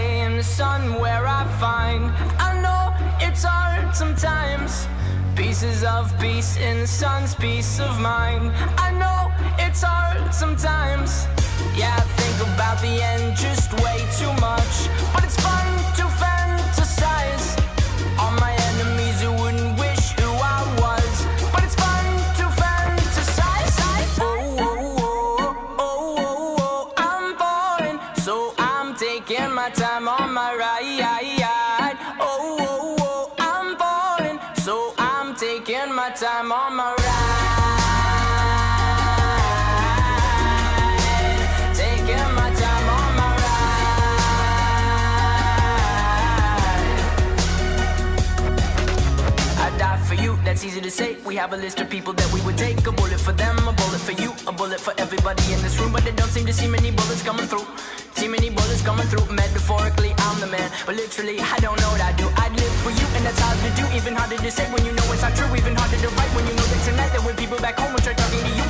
stay in the sun where I find. I know it's hard sometimes. Pieces of peace in the sun's peace of mind. I know it's hard sometimes. Yeah, I think about the end just way too much, but it's fun to fantasize on my enemies who wouldn't wish who I was. But it's fun to fantasize. Oh, oh, oh, oh, oh, oh, I'm falling, so I'm taking my time on my ride. Oh, oh, oh, I'm falling, so I'm taking my time on my ride. Taking my time on my ride. I die for you, that's easy to say. We have a list of people that we would take. A bullet for them, a bullet for you, a bullet for everybody in this room. But they don't seem to see many bullets coming through. See many bullets coming through. Metaphorically, I'm the man, but literally, I don't know what I do. I'd live for you, and that's hard to do. Even harder to say when you know it's not true. Even harder to write when you know that tonight there were people back home who tried talking to you.